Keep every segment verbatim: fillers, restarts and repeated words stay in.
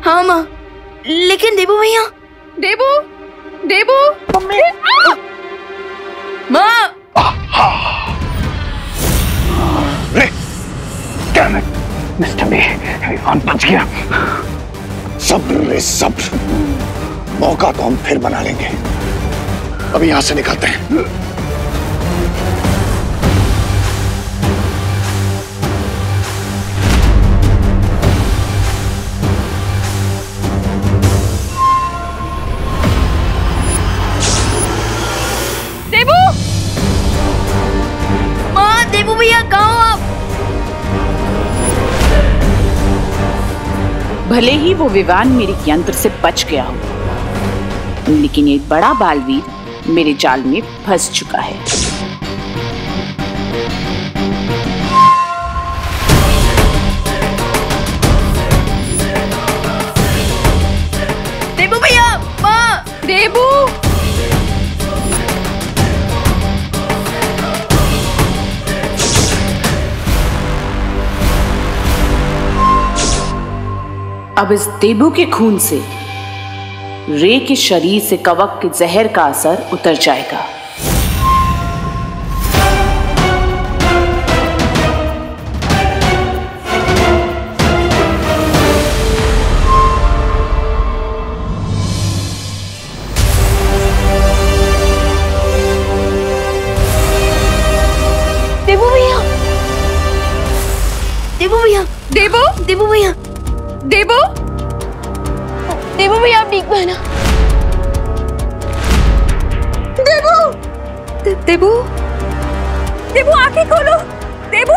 हाँ माँ, लेकिन देबू भैया। देबू, देबू, मम्मी, माँ। रे, damn it, mister B, Vivaan बच गया। सब्र रे सब्र, मौका तो हम फिर बना लेंगे। अभी यहां से निकलते हैं। देबू, माँ, देबू भैया कहाँ हो आप? भले ही वो विवान मेरे यंत्र से बच गया हो, लेकिन एक बड़ा बालवीर मेरे जाल में फंस चुका है। देबू भैया, माँ, देबू, अब इस देबू के खून से रे के शरीर से कवक के जहर का असर उतर जाएगा। देबू भैया, देबू भैया, देबू, देबू भैया, देबू, देबू भैया आप ठीक है ना? देबू, दे, देबू, देबू आंखें खोलो, देबू।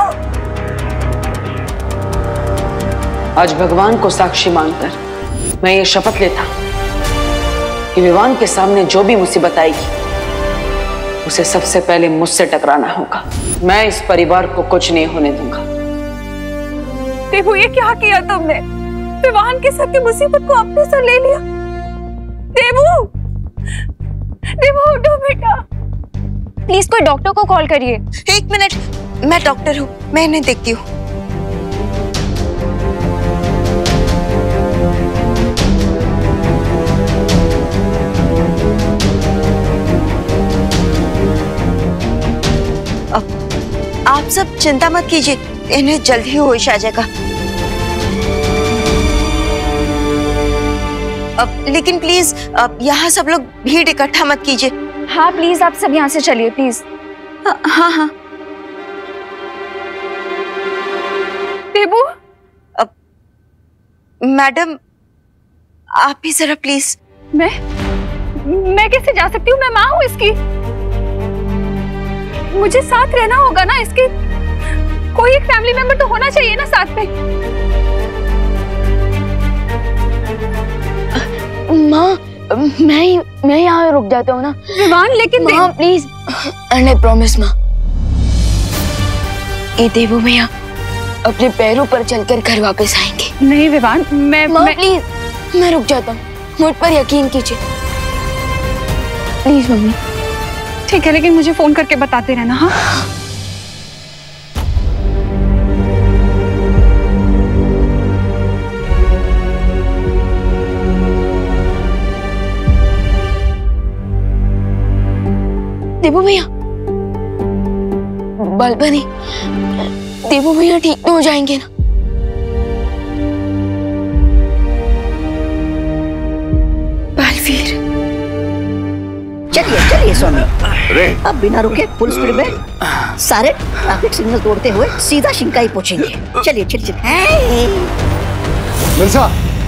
आज भगवान को साक्षी मानकर मैं ये शपथ लेता कि विवान के सामने जो भी मुसीबत आएगी उसे सबसे पहले मुझसे टकराना होगा। मैं इस परिवार को कुछ नहीं होने दूंगा। देबू ये क्या किया तुमने? विवान के सर की मुसीबत को अपने सर ले लिया। देबू, देबू उठो बेटा। प्लीज कोई डॉक्टर को कॉल करिए। एक मिनट, मैं डॉक्टर हूँ, मैं इन्हें देखती हूँ। आप सब चिंता मत कीजिए, इन्हें जल्द ही होश आ जाएगा। अब लेकिन प्लीज अब यहाँ सब लोग भीड़ इकट्ठा मत कीजिए। हाँ प्लीज आप सब यहाँ से चलिए प्लीज। हाँ हाँ। देबू, अब मैडम आप भी जरा प्लीज। मैं मैं कैसे जा सकती हूँ? मैं माँ हूँ इसकी, मुझे साथ रहना होगा ना इसके। कोई एक फैमिली मेंबर तो होना चाहिए ना साथ में। माँ मैं मैं यहाँ रुक जाता हूँ ना। विवान लेकिन माँ प्लीज। आई प्रॉमिस माँ। ये देबू भैया अपने पैरों पर चलकर घर वापस आएंगे। नहीं विवान, मैं माँ मैं... प्लीज मैं रुक जाता हूँ, मुझ पर यकीन कीजिए प्लीज मम्मी। ठीक है, लेकिन मुझे फोन करके बताते रहना। हाँ देबू भैया, बालपरी, देबू भैया ठीक तो हो जाएंगे ना? बालवीर, चलिए चलिए स्वामी। रे, अब बिना रुके फुल स्पीड में सारे ट्रैफिक सिग्नल तोड़ते हुए सीधा शिंकाई पहुंचेंगे। चलिए चलिए चलिए। मिल्सा,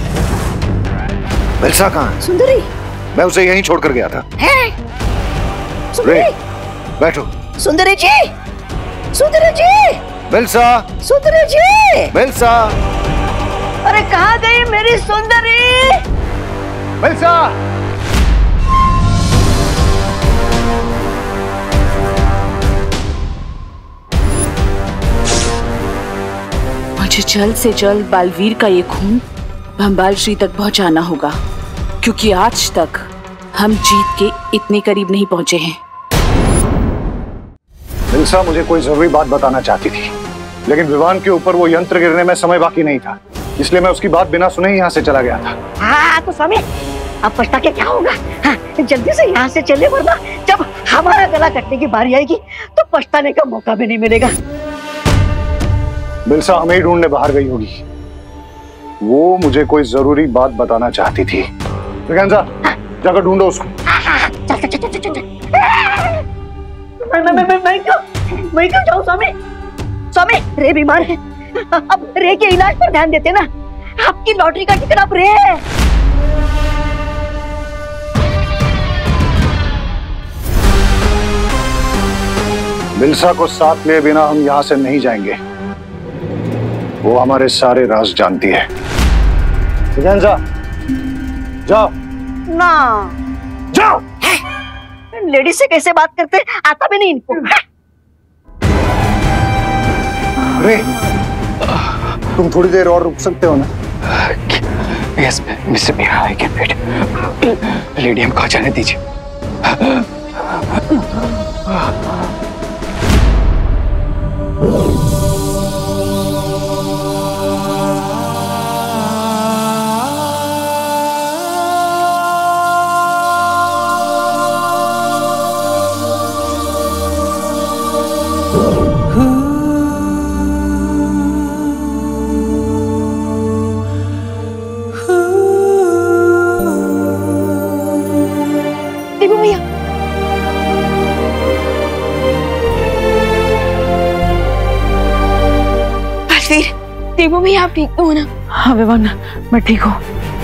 मिल्सा कहाँ? सुंदरी, मैं उसे यहीं छोड़कर गया था। है सुंदरी, बैठो। सुंदरी जी, सुंदरी जी, मिल्सा, सुंदरी जी, मिल्सा, अरे कहाँ गई मेरी सुंदरी? मिल्सा, मुझे जल्द से जल्द बालवीर का ये खून भंबाल श्री तक पहुंचाना होगा, क्योंकि आज तक हम जीत के इतने करीब नहीं पहुंचे हैं। मिल्सा मुझे कोई जरूरी बात बताना चाहती थी, लेकिन विवान के ऊपर वो यंत्र गिरने में समय बाकी नहीं था। इसलिए मैं उसकी बात बिना सुने ही यहाँ से चला गया था। हाँ तो स्वामी, अब पछता के क्या होगा? हाँ, जल्दी से यहाँ से चले, वरना जब हमारा गला कटने की बारी आएगी तो पछताने का मौका भी नहीं मिलेगा। बिलसा हमें ही ढूंढने बाहर गई होगी। वो मुझे कोई जरूरी बात बताना चाहती थी। विकांसा, जाकर ढूंढो उसको। चल चल चल चल चल। मैं मैं मैं मैं क्यों मैं क्यों जाऊँ स्वामी? स्वामी, रे बीमार है, अब रे के इलाज पर ध्यान देते ना। आपकी लॉटरी का टिकट अब रे है। बिलसा को साथ लिए बिना हम यहाँ से नहीं जाएंगे। वो हमारे सारे राज जानती है। विकांसा, जाओ ना, जाओ। लेडीज से कैसे बात करते, आता भी नहीं इनको। अरे तुम थोड़ी देर और रुक सकते हो ना? Yes mister Meera, I can wait. Lady हमको आ जाने दीजिए। देवू भैया, आप ठीक तो हो ना? हाँ विवान, मैं ठीक हूँ।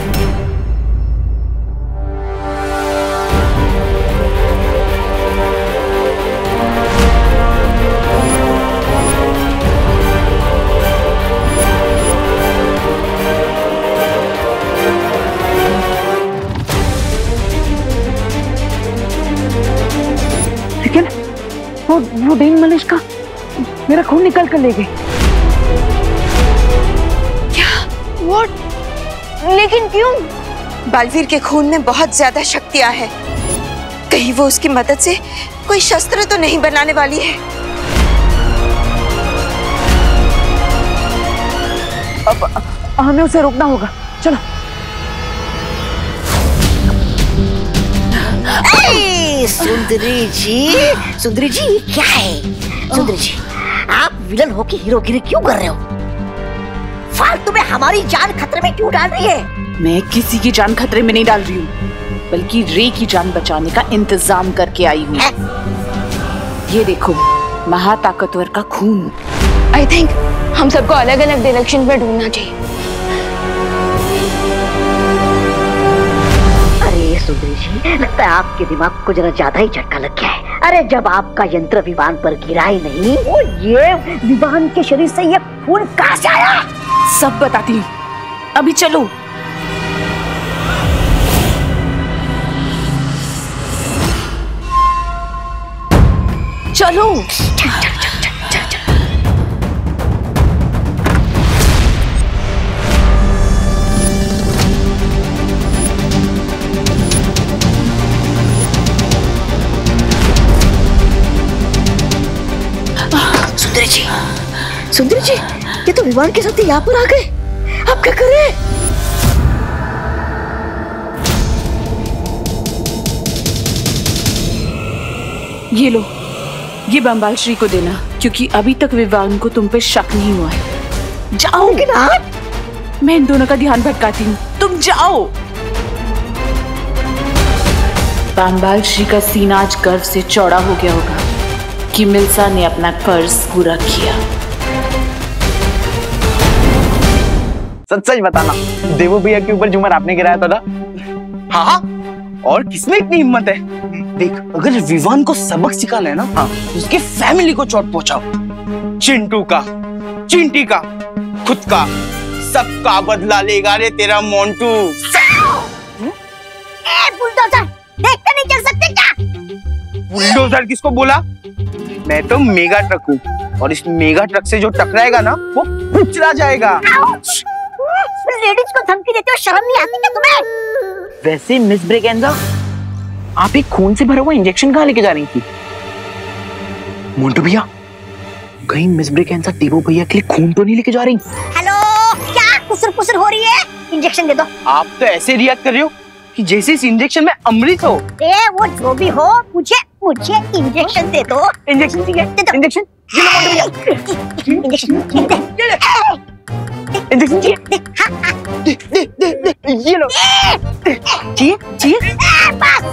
लेकिन वो वो डेन मलिश का मेरा खून निकल कर ले गई। What? लेकिन क्यों? बालवीर के खून में बहुत ज्यादा शक्तियां हैं। कहीं वो उसकी मदद से कोई शस्त्र तो नहीं बनाने वाली है? अब हमें उसे रोकना होगा। चलो। ए, सुंदरी जी, सुंदरी जी, ये क्या है? सुंदरी जी, आप विलन होके हीरोगिरी क्यों कर रहे हो? फालतू में हमारी जान खतरे में क्यों डाल रही है? मैं किसी की जान खतरे में नहीं डाल रही हूँ, बल्कि रे की जान बचाने का इंतजाम करके आई हूँ। ये देखो, महाताकतवर का खून। आई थिंक हम सबको अलग अलग डायरेक्शन पे ढूंढना चाहिए। अरे सुंदरी जी, लगता है आपके दिमाग को जरा ज्यादा ही झटका लग गया है। अरे जब आपका यंत्र विवान पर गिरा ही नहीं, वो ये विवान के शरीर से ये खून कहाँ से आया? सब बताती हूँ, अभी चलो। चलो। सुंदरी जी, सुंदरी जी, ये तो विवान के साथ यहाँ पर आ गए। आप क्या करें? ये लो, ये बम्बाल श्री को देना, क्योंकि अभी तक विवान को तुम पे शक नहीं हुआ है। जाओगे ना? मैं इन दोनों का ध्यान भटकाती हूँ, तुम जाओ। बम्बाल श्री का सीना आज गर्व से चौड़ा हो गया होगा कि मिल्सा ने अपना फर्ज पूरा किया। सच सच बताना, देवो भैया के ऊपर झूमर आपने गिराया था ना? हाँ हाँ, और किसमें इतनी हिम्मत है? देख, अगर विवान को सबक सिखाना है ना, हाँ, तो उसके फैमिली को चोट पहुंचाओ। चिंटू का, चिंटी का, खुद का, सबका बदला लेगा रे तेरा मोंटू। ए बुलडोजर, देखते नहीं चल सकते क्या? बुलडोजर किसको बोला? मैं तो मेगा ट्रक हूँ, और इस मेगा ट्रक से जो टकराएगा ना, वो कुचला जाएगा। लेडीज को धमकी देते हो, शर्म नहीं आती क्या तुम्हें? वैसे मिस ब्रेगेंजा, आप एक खून से भरा हुआ इंजेक्शन कहाँ लेके जा रही थी? मोंटू भैया, कहीं मिस ब्रेगेंजा देवो भैया के लिए खून तो नहीं लेके जा रही? हेलो, क्या कुसर कुसर हो रही है, इंजेक्शन दे दो। आप तो ऐसे रिएक्ट कर रहे हो कि जैसे इस इंजेक्शन में अमृत हो। ए वो जो भी हो, मुझे मुझे इंजेक्शन दे दो। इंजेक्शन चाहिए? इंजेक्शन? ये लो भैया। इंजेक्शन इंजेक्शन चाहिए? दे दे दे दे ये लो। चाहिए चाहिए? बस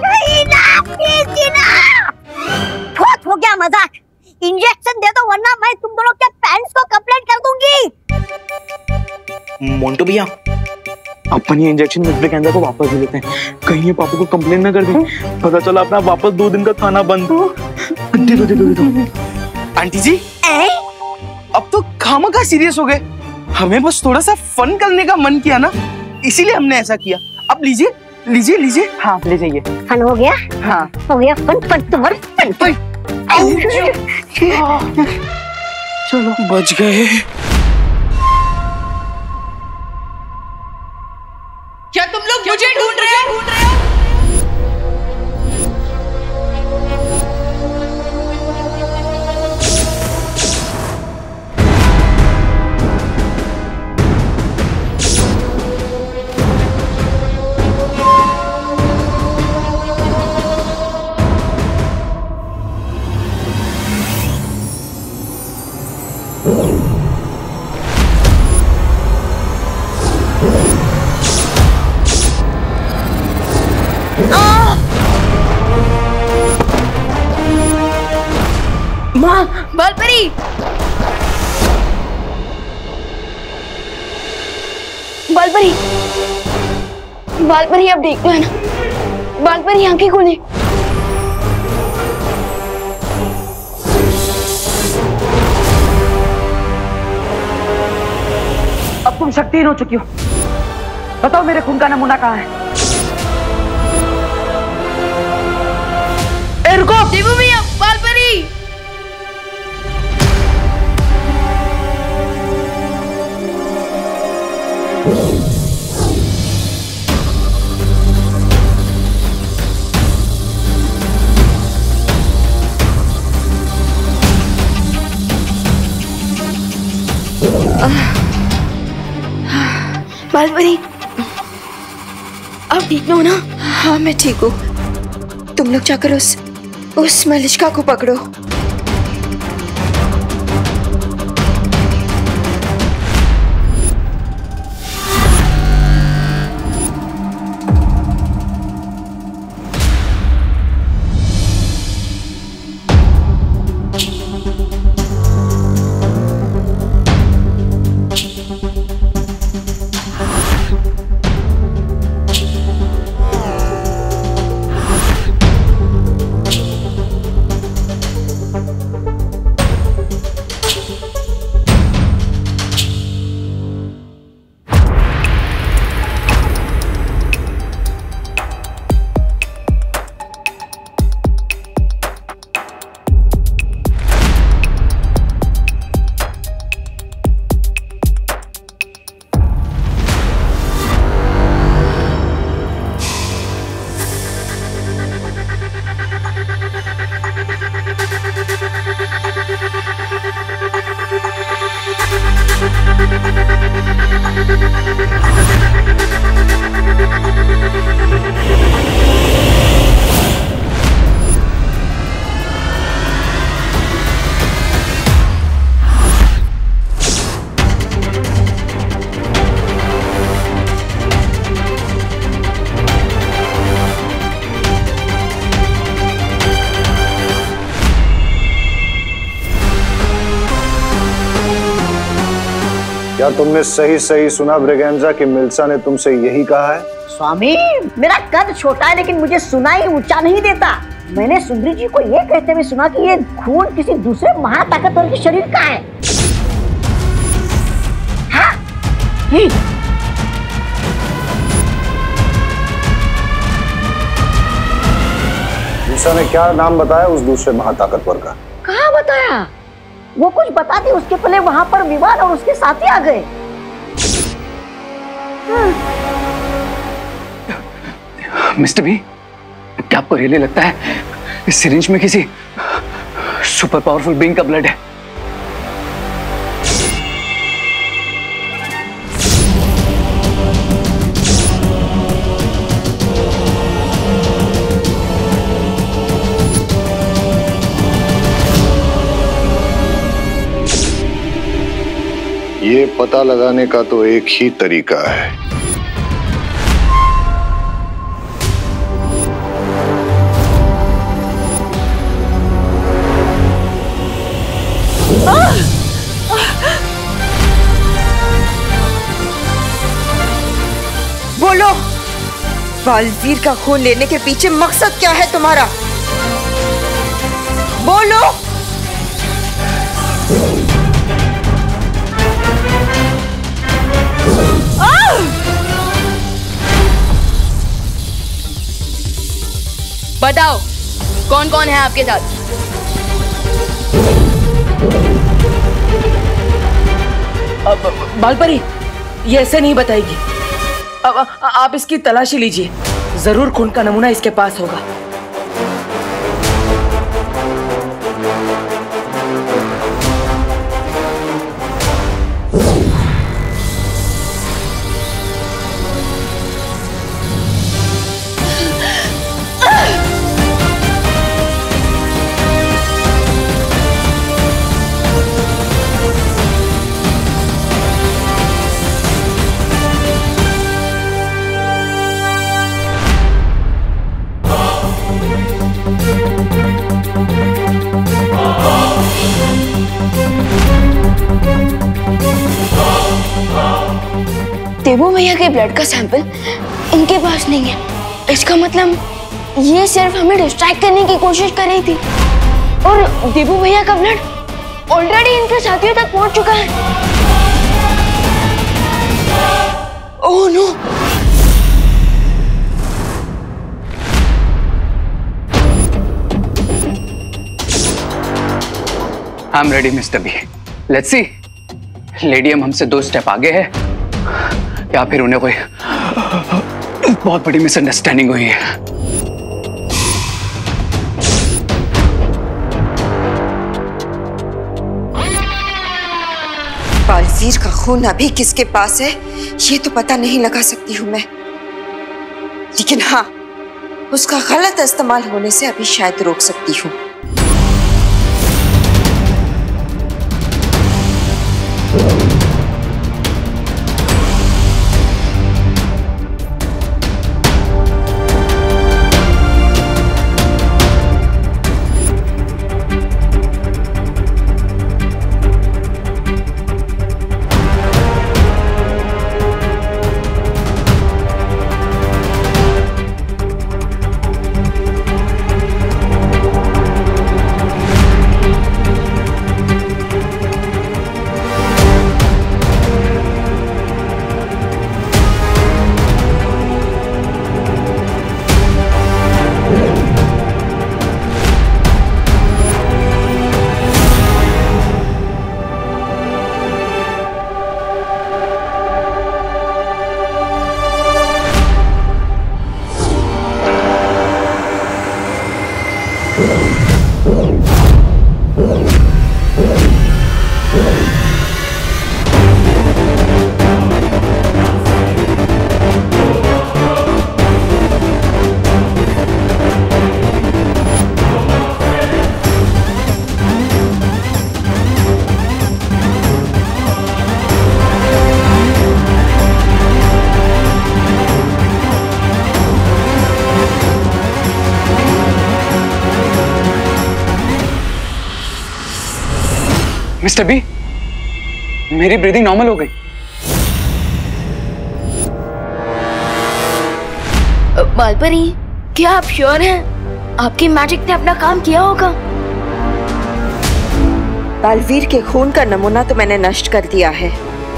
बहुत हो गया मजाक। इंजेक्शन दे दो वरना मैं तुम दोनों के पेरेंट्स को कंप्लेंट कर दूंगी। मोंटू भैया, अपन ये इंजेक्शन मिस्टर कैंजा को वापस दे देते हैं, कहीं ये पापा को कंप्लेन ना कर दे। पता चला अपना वापस दो दिन का खाना बंद। दे दो दे दो दे दो। आंटी जी ए? अब तो खामखा सीरियस हो गए, हमें बस थोड़ा सा फन करने का मन किया ना, इसीलिए हमने ऐसा किया। अब लीजिए लीजिए लीजिए। हाँ ले जाइए। फन हो गया? हाँ हो गया फन फन तुम्हारा फन फन। चलो बच गए। क्या तुम लोग मुझे ढूंढ रहे हो? माँ, बालपरी, बालपरी, बालपरी अब देखते हैं ना। बालपरी आंखें खोले। अब तुम शक्तिहीन हो चुकी हो। बताओ मेरे खून का नमूना कहाँ है? ए रुको! देवू भैया, बालपरी। बालपरी, अब ठीक हो ना? हाँ मैं ठीक हूँ। तुम लोग जाकर उस उस मलिष्का को पकड़ो। क्या तुमने सही सही सुना ब्रिगेंजा कि मिल्सा ने तुमसे यही कहा है? स्वामी, मेरा कद छोटा है लेकिन मुझे सुनाई ऊंचा नहीं देता। मैंने सुंदरी जी को ये कहते हुए सुना कि ये खून किसी दूसरे महाताकतवर के शरीर का है। हाँ? मिल्सा ने क्या नाम बताया उस दूसरे महाताकतवर का? कहाँ बताया? वो कुछ बता दी, उसके पहले वहां पर विवान और उसके साथी आ गए। मिस्टर बी, क्या आपको रियली लगता है इस सिरिंज में किसी सुपर पावरफुल बीइंग का ब्लड है? ये पता लगाने का तो एक ही तरीका है। बोलो, बालवीर का खून लेने के पीछे मकसद क्या है तुम्हारा? बोलो। बताओ, कौन कौन है आपके साथ? अब बालपरी ये ऐसे नहीं बताएगी। अब आप इसकी तलाशी लीजिए, जरूर खून का नमूना इसके पास होगा। देवू भैया के ब्लड का सैंपल इनके पास नहीं है। इसका मतलब ये सिर्फ हमें डिस्ट्रैक्ट करने की कोशिश कर रही थी और देवू भैया का ब्लड ऑलरेडी इनके साथियों तक पहुंच चुका है। Oh no! I am ready mister B. Let's see, लेडियम हमसे दो स्टेप आगे है या फिर उन्हें कोई बहुत बड़ी मिसअंडरस्टैंडिंग हुई है। बालवीर का खून अभी किसके पास है ये तो पता नहीं लगा सकती हूँ मैं, लेकिन हाँ, उसका गलत इस्तेमाल होने से अभी शायद रोक सकती हूँ। मिस्टर बी, मेरी ब्रीदिंग नॉर्मल हो गई। बालपरी, क्या आप श्योर हैं आपकी मैजिक ने अपना काम किया होगा? बालवीर के खून का नमूना तो मैंने नष्ट कर दिया है,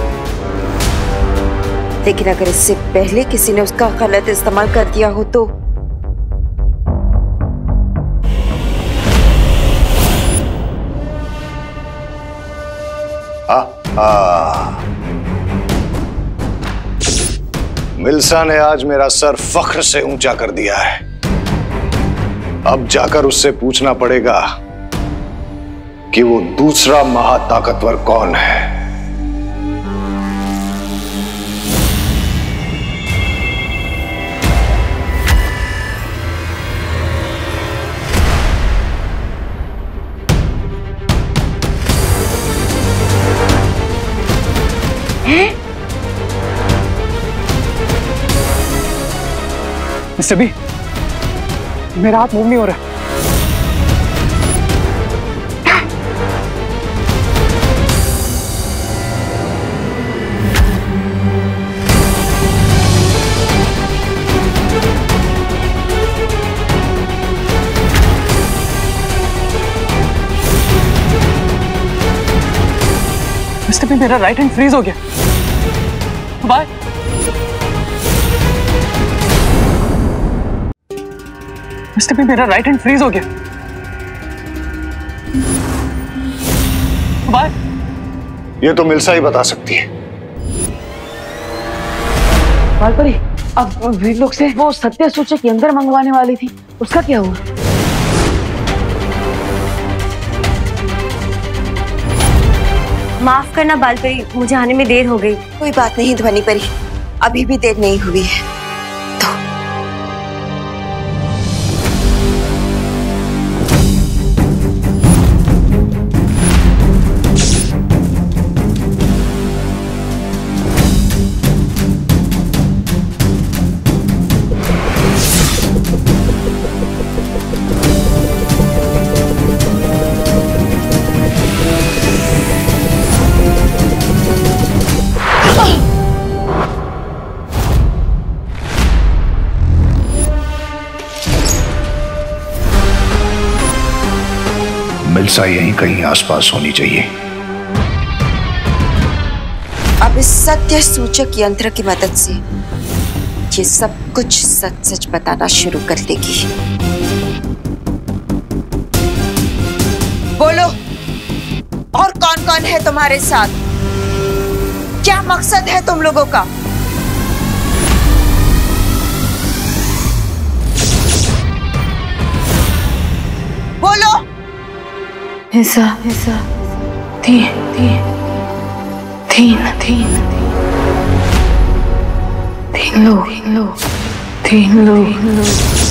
लेकिन अगर इससे पहले किसी ने उसका गलत इस्तेमाल कर दिया हो तो मिल्सा ने आज मेरा सर फख्र से ऊंचा कर दिया है। अब जाकर उससे पूछना पड़ेगा कि वो दूसरा महाताकतवर कौन है। मिस्टर बी, मेरा हाथ मूव नहीं हो रहा। मिस्टर बी, मेरा राइट हैंड फ्रीज हो गया। बाय। मिस्टर बी, मेरा राइट हैंड फ्रीज हो गया। बाय। ये तो मिल्सा ही बता सकती है। बालपरी, अब वीर-लok से वो सत्य सूचक यंत्र मंगवाने वाली थी, उसका क्या हुआ? माफ करना बालपरी, मुझे आने में देर हो गई। कोई बात नहीं ध्वनि परी, अभी भी देर नहीं हुई है। मिल्सा यहीं कहीं आसपास होनी चाहिए। अब इस सत्य सूचक यंत्र की मदद से ये सब कुछ सच सच बताना शुरू कर देगी। बोलो, और कौन कौन है तुम्हारे साथ? क्या मकसद है तुम लोगों का? बोलो। ऐसा ऐसा तीन तीन तीन तीन तीन लोग तीन लोग तीन लोग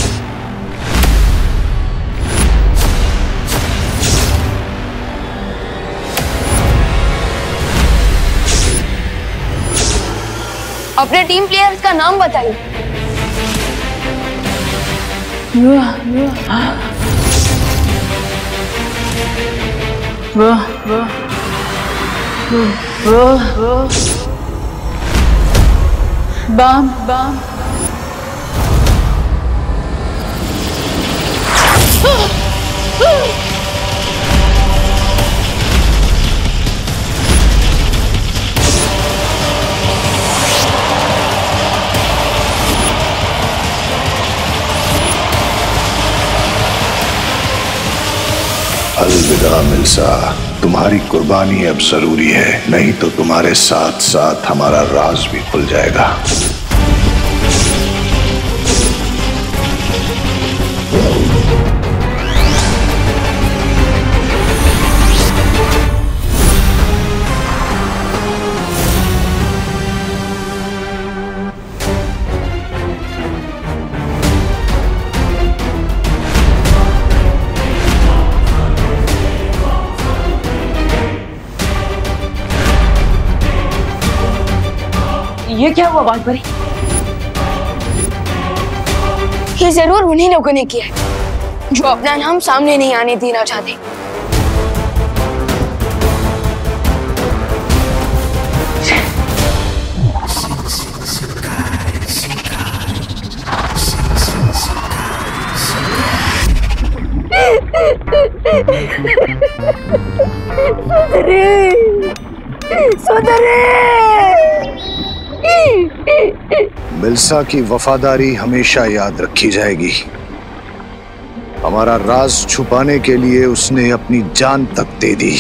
अपने टीम प्लेयर्स का नाम बताइए। वाह वाह वाह वाह बाम बाम अलविदा मिल्सा, तुम्हारी कुर्बानी अब जरूरी है, नहीं तो तुम्हारे साथ साथ हमारा राज भी खुल जाएगा। ये क्या हुआ बालपरी? ये जरूर उन्हीं लोगों ने किया है जो अपना नाम सामने नहीं आने देना चाहते। मिल्सा की वफादारी हमेशा याद रखी जाएगी। हमारा राज छुपाने के लिए उसने अपनी जान तक दे दी,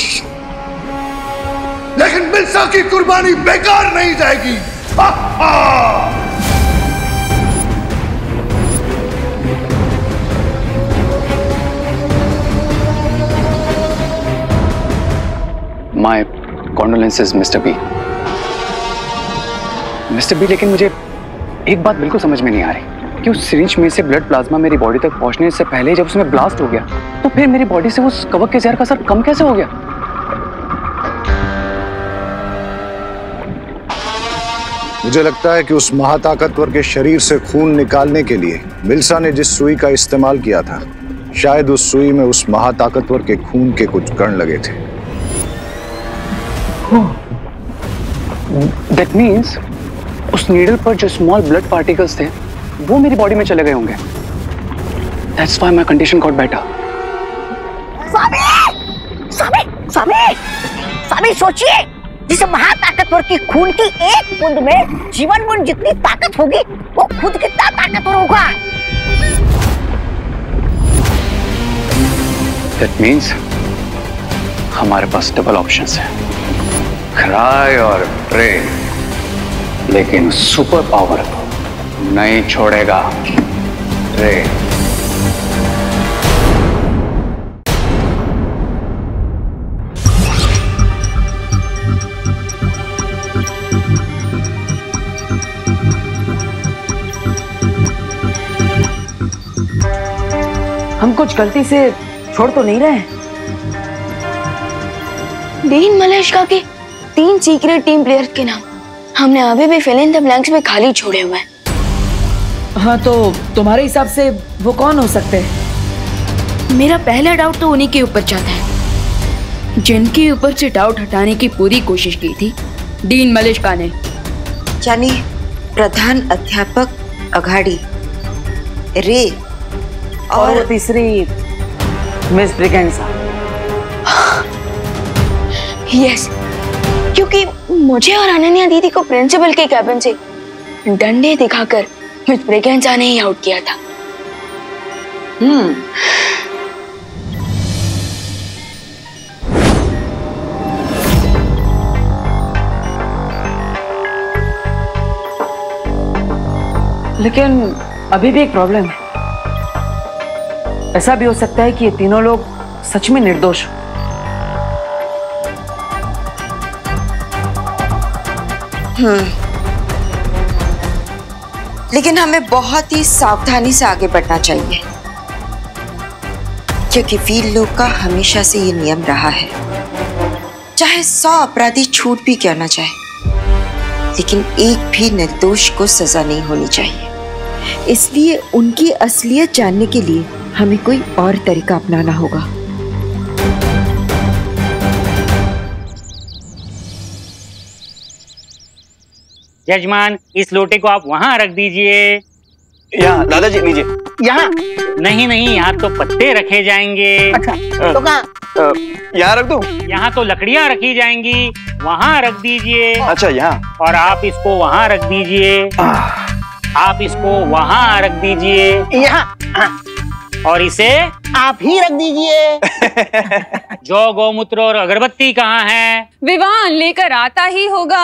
लेकिन मिल्सा की कुर्बानी बेकार नहीं जाएगी। हा, हा। My condolences, mister B. Mister B, लेकिन मुझे एक बात बिल्कुल समझ में नहीं आ रही कि उस सिरिंज में से ब्लड प्लाज्मा मेरी बॉडी तक पहुंचने से पहले जब उसमें ब्लास्ट हो गया, तो फिर मेरी बॉडी से उस कवक के जहर का असर कम कैसे हो गया? मुझे लगता है कि उस महाताकतवर के शरीर से खून निकालने के लिए मिल्सा ने जिस सुई का इस्तेमाल किया था, शायद उस सुई में उस महाताकतवर के खून के कुछ कण लगे थे। That means उस नीडल पर जो स्मॉल ब्लड पार्टिकल्स थे वो मेरी बॉडी में चले गए होंगे। That's why my condition got better. स्वामी, स्वामी, स्वामी, स्वामी सोचिए, जिस महाताकतवर की खून की एक बूंद में जीवन बूंद जितनी ताकत होगी, वो खुद कितना ताकतवर होगा। That means हमारे पास डबल ऑप्शंस हैं, क्राई और प्रे, लेकिन सुपर पावर को नहीं छोड़ेगा प्रे। हम कुछ गलती से छोड़ तो नहीं रहे? डीन मलेशिया के तीन सीक्रेट टीम प्लेयर्स के नाम हमने अभी भी फिल इन द ब्लैंक्स में खाली छोड़े हुए हैं। हाँ, तो तुम्हारे हिसाब से वो कौन हो सकते हैं? मेरा पहला डाउट तो उन्हीं के ऊपर जाता है जिनके ऊपर से डाउट हटाने की पूरी कोशिश की थी डीन मलेशिया ने, यानी प्रधान अध्यापक अघाड़ी, रे और, और तीसरी मिस ब्रिगेंसा। यस, क्योंकि मुझे और अनन्या दीदी को प्रिंसिपल के कैबिन से डंडे दिखाकर मिस ब्रिगेंसा ने ही आउट किया था। हम्म लेकिन अभी भी एक प्रॉब्लम है। ऐसा भी हो सकता है कि ये तीनों लोग सच में निर्दोष हो। हम्म लेकिन हमें बहुत ही सावधानी से आगे बढ़ना चाहिए, क्योंकि वीर-लok का हमेशा से ये नियम रहा है, चाहे सौ अपराधी छूट भी क्यों ना जाए, लेकिन एक भी निर्दोष को सजा नहीं होनी चाहिए। इसलिए उनकी असलियत जानने के लिए हमें कोई और तरीका अपनाना होगा। यजमान, इस लोटे को आप वहाँ रख दीजिए। यहाँ दादाजी लीजिए। यहाँ नहीं नहीं, यहाँ तो पत्ते रखे जाएंगे। अच्छा, तो कहाँ? यहाँ रख दूँ? यहाँ तो लकड़ियाँ रखी जाएंगी, वहाँ रख दीजिए। अच्छा, यहाँ। और आप इसको वहाँ रख दीजिए। आप इसको वहाँ रख दीजिए। यहाँ। और इसे आप ही रख दीजिए। जो गौमूत्र और अगरबत्ती कहाँ है? विवान लेकर आता ही होगा।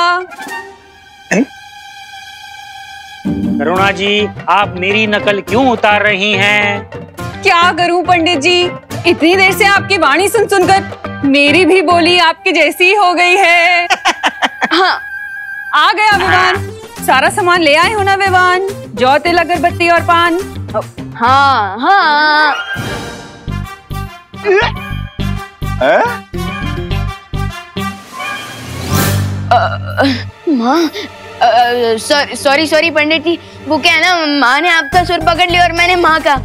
करुणा जी, आप मेरी नकल क्यों उतार रही हैं? क्या करूं पंडित जी, इतनी देर से आपकी वाणी सुन सुनकर मेरी भी बोली आपकी जैसी हो गई है। हाँ, आ गया विवान। सारा सामान ले आए हो ना विवान? जौ, तिल, अगरबत्ती और पान। हाँ हाँ। माँ, सॉरी सॉरी पंडित जी, वो क्या है ना, माँ ने आपका सुर पकड़ लिया और मैंने माँ का।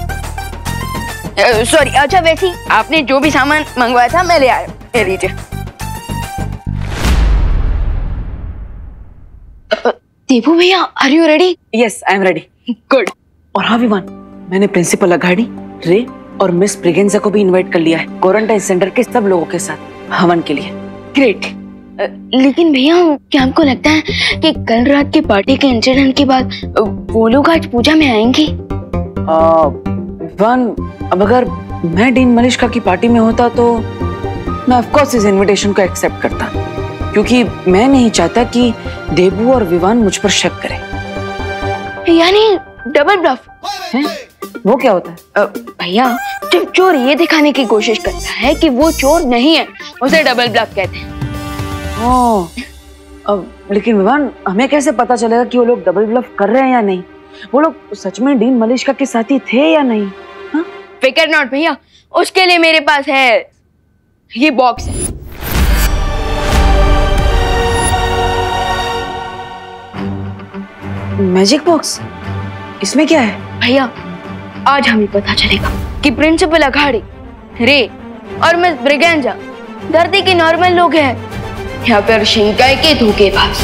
सॉरी। अच्छा, वैसे आपने जो भी सामान मंगवाया था मैं ले आया। ले लीजिए। देवू भैया, are you ready? Yes, I am ready. Good. और हाँ विवान, मैंने प्रिंसिपल अघाड़ी, रे और मिस ब्रिगेंसा को भी इनवाइट कर लिया है क्वारंटाइन सेंटर के सब लोगों के साथ हवन के लिए। ग्रेट। लेकिन भैया, क्या आपको लगता है कि कल रात की पार्टी के इंसिडेंट के बाद वो लोग आज पूजा में आएंगे? विवान, अब अगर मैं डीन मलेशिया की पार्टी में होता तो मैं ऑफ कोर्स इस इनविटेशन को एक्सेप्ट करता, क्योंकि मैं नहीं चाहता कि देबू और विवान मुझ पर शक करें। यानी डबल ब्लफ है? वो क्या होता है? भैया, जब चोर ये दिखाने की कोशिश करता है कि वो चोर नहीं है, उसे डबल ब्लफ कहते हैं। ओह, अब लेकिन विवान, हमें कैसे पता चलेगा कि वो लोग डबल ब्लफ कर रहे हैं या नहीं? वो लोग सच में डीन मलेशिया के साथी थे या नहीं? हाँ? फिकर नॉट भैया, उसके लिए मेरे पास है ये बॉक्स है। मैजिक बॉक्स, इसमें क्या है? भैया आज हमें पता चलेगा कि प्रिंसिपल अघाड़ी, रे और मिस ब्रिगेंजा धरती के नॉर्मल लोग हैं या फिर शिंकाई के धोखेबाज।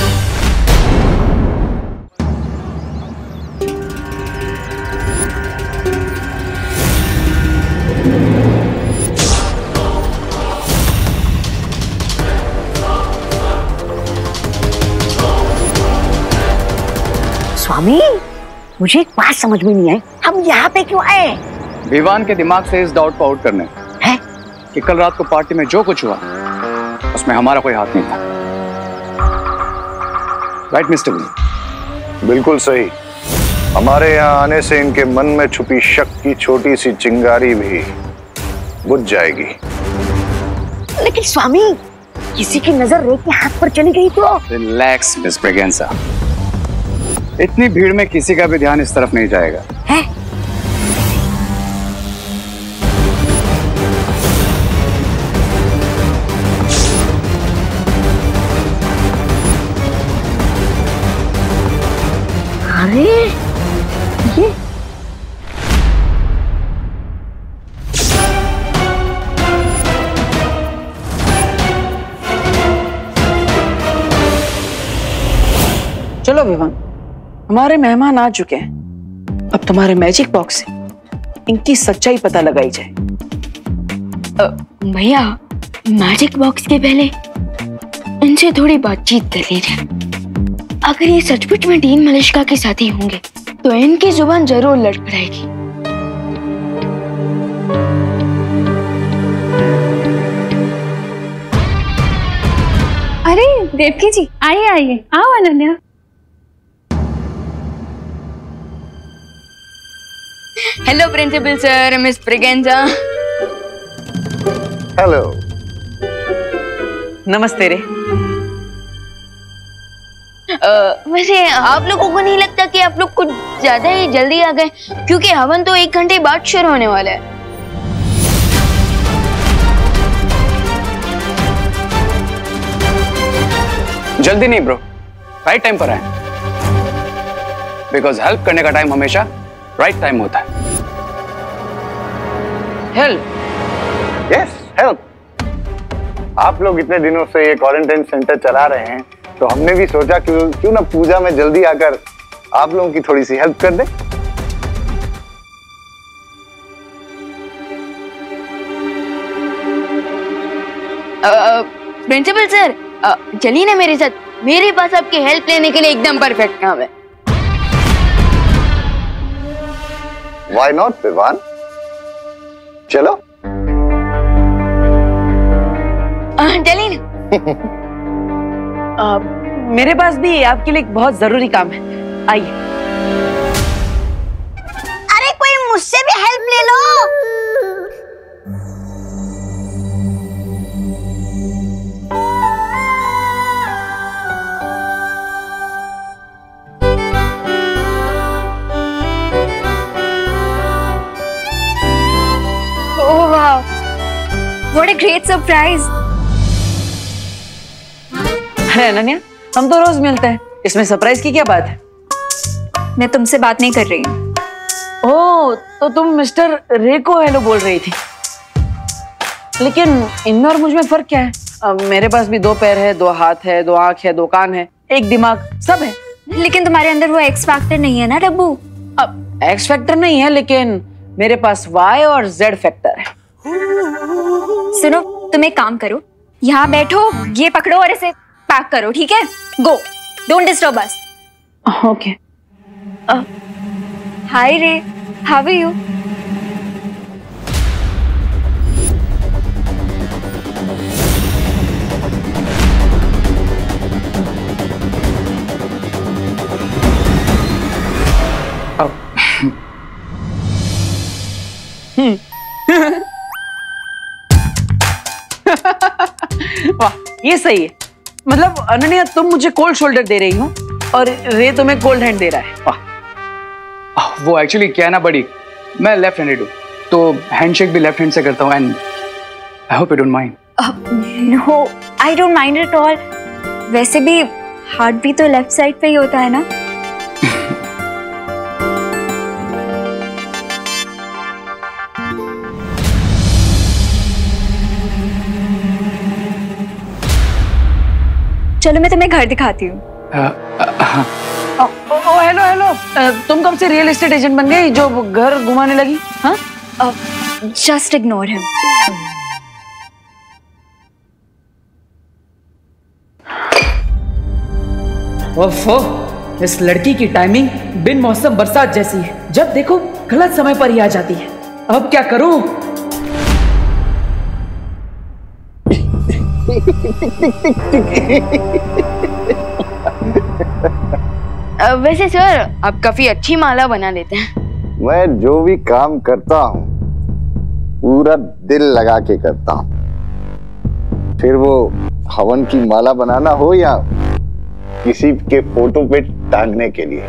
स्वामी, मुझे एक बात समझ में नहीं आई, हम यहाँ पे क्यों आए? विवान के दिमाग से इस डाउट को आउट करने है कि कल रात को पार्टी में जो कुछ हुआ उसमें हमारा कोई हाथ नहीं था। Right mister vision? बिल्कुल सही। हमारे यहाँ आने से इनके मन में छुपी शक की छोटी सी चिंगारी भी बुझ जाएगी। लेकिन स्वामी, किसी की नजर रे के हाथ पर चली गई तो? रिलैक्स मिस ब्रिगेंजा, इतनी भीड़ में किसी का भी ध्यान इस तरफ नहीं जाएगा। है? अरे ये चलो विवान, हमारे मेहमान आ चुके हैं। अब तुम्हारे मैजिक बॉक्स से इनकी सच्चाई पता लगाई जाए। भैया मैजिक बॉक्स के पहले इनसे थोड़ी बातचीत कर लीजिए। अगर ये सचमुच में डीन मलिश्का के साथी होंगे तो इनकी जुबान जरूर लड़खड़ाएगी। अरे देवकी जी, आइए आइए, आओ Ananya. Hello principal sir, miss Braganza. Hello. नमस्ते रे। Uh, वैसे आप लोगों को नहीं लगता कि आप लोग कुछ ज्यादा ही जल्दी आ गए? क्योंकि हवन तो एक घंटे बाद शुरू होने वाला है। जल्दी नहीं ब्रो, राइट टाइम पर आए, बिकॉज हेल्प करने का टाइम हमेशा राइट टाइम होता है। हेल्प? Yes, help. आप लोग इतने दिनों से ये क्वारंटाइन सेंटर चला रहे हैं तो हमने भी सोचा क्यों क्यों ना पूजा में जल्दी आकर आप लोगों की थोड़ी सी हेल्प कर दें। प्रिंसिपल सर, चलिए ना मेरे साथ, मेरे पास आपकी हेल्प लेने के लिए एकदम परफेक्ट काम है। Why not, Vivaan? चलो। चलिए ना। आ, मेरे पास भी आपके लिए एक बहुत जरूरी काम है, आइए। अरे कोई मुझसे भी हेल्प ले लो। ओह वाह, व्हाट अ ग्रेट सरप्राइज। अरे अनन्या, हम तो रोज मिलते हैं, इसमें सरप्राइज की क्या बात है? मैं तुमसे बात नहीं कर रही हूँ। ओह, तो तुम मिस्टर रे को हेलो बोल रही थी। लेकिन इनमें और मुझ में फर्क क्या है? अब मेरे पास भी दो पैर है, दो हाथ है, दो आंख है, दो कान है, एक दिमाग, सब है। लेकिन तुम्हारे अंदर वो एक्स फैक्टर नहीं है ना डब्बू? अब एक्स फैक्टर नहीं है, लेकिन मेरे पास वाई और जेड फैक्टर है। सुनो, तुम एक काम करो, यहाँ बैठो, ये पकड़ो और इसे पैक करो, ठीक है? Go, don't disturb us. Okay. Hi Ray, how are you? वाह, ये सही है। मतलब अनन्या, तुम मुझे कोल्ड शोल्डर दे रही हो और रे तुम्हें कोल्ड हैंड दे रहा है। वाह, वो एक्चुअली क्या है ना बड़ी, मैं लेफ्ट हैंडेड हूँ तो हैंडशेक भी लेफ्ट हैंड से करता हूँ, and I hope you don't mind. No, I don't mind at all. वैसे भी हार्ट भी तो लेफ्ट साइड पे ही होता है ना। चलो मैं तुम्हें घर दिखाती हूँ। ओ, ओ, हेलो हेलो, तुम कब से रियल एस्टेट एजेंट बन गई जो घर घुमाने लगी? हाँ, जस्ट इग्नोर हिम। ओफो, इस लड़की की टाइमिंग बिन मौसम बरसात जैसी है। जब देखो गलत समय पर ही आ जाती है। अब क्या करूं? वैसे सर, आप काफी अच्छी माला बना लेते हैं। मैं जो भी काम करता हूँ पूरा दिल लगा के करता हूँ, फिर वो हवन की माला बनाना हो या किसी के फोटो पे टांगने के लिए।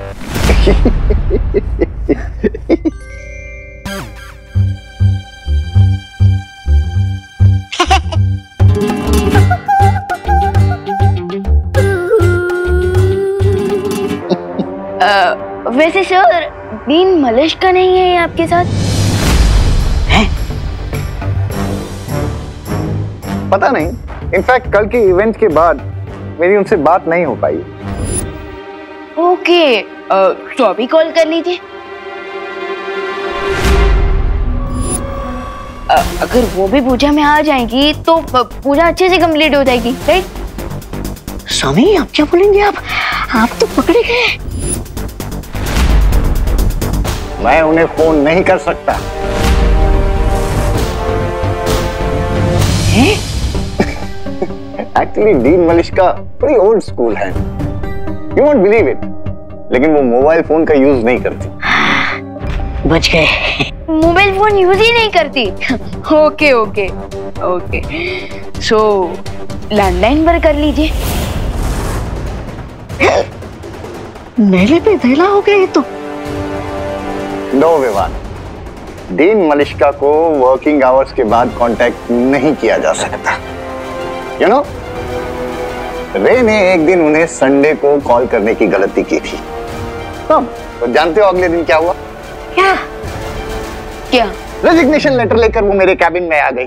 आ, वैसे सर, दीन मलिश का नहीं है आपके साथ? है? पता नहीं, इनफैक्ट कल के इवेंट के बाद मेरी उनसे बात नहीं हो पाई। ओके, तो अभी कॉल कर लीजिए। अगर वो भी पूजा में आ जाएंगी तो पूजा अच्छे से कंप्लीट हो जाएगी, राइट? स्वामी, आप क्या बोलेंगे? आप आप तो पकड़े गए। मैं उन्हें फोन नहीं कर सकता। हैं? एक्चुअली डीन मलिश्का थोड़ी ओल्ड स्कूल है, यू वोंट बिलीव इट, लेकिन वो मोबाइल फोन का यूज नहीं करती। बच गए। मोबाइल फोन यूज ही नहीं करती। Okay okay okay, so landline पर कर लीजिए। मेले पे धैला हो गया ये तो। नो विवान, डीन मलिश्का को वर्किंग आवर्स के बाद कांटेक्ट नहीं किया जा सकता। यू नो, रे ने एक दिन उन्हें संडे को कॉल करने की गलती की थी। तो जानते हो अगले दिन क्या हुआ? क्या क्या? रेजिग्नेशन लेटर लेकर वो मेरे कैबिन में आ गई।